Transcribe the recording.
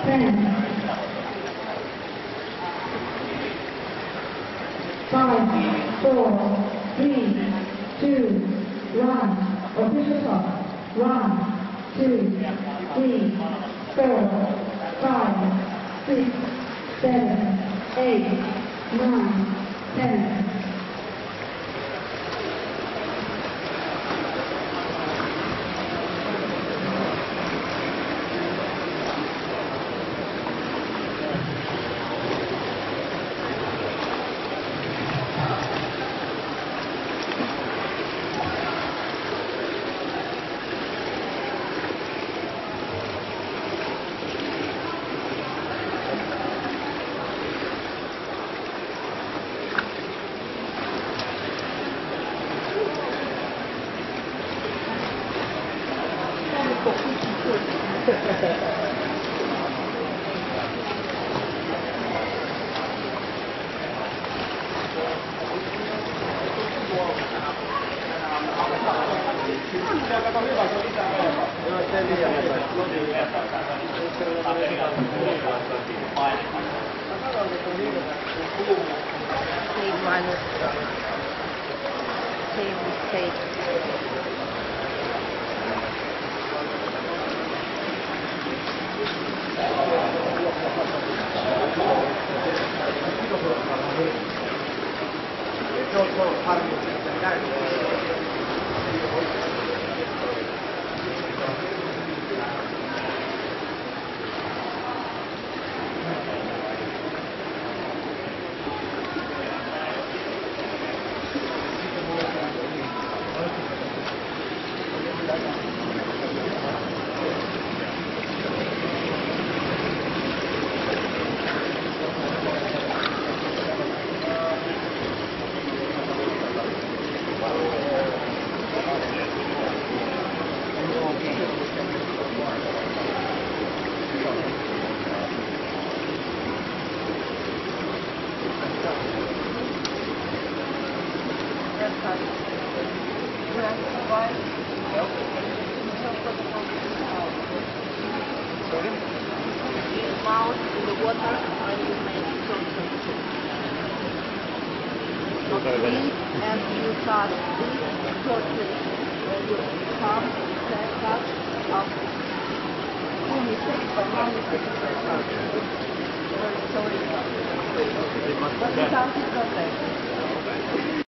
10, 5, 4, 3, 2, 1. Official clock. 1, 2, 3, 4, 5, 6, 7, 8, 9, 10. Same mistake. Mouth in the water and you make something. Not this, and you start this shortly when you come, stand up, two mistakes, but one mistake is sorry. But the sound is not there.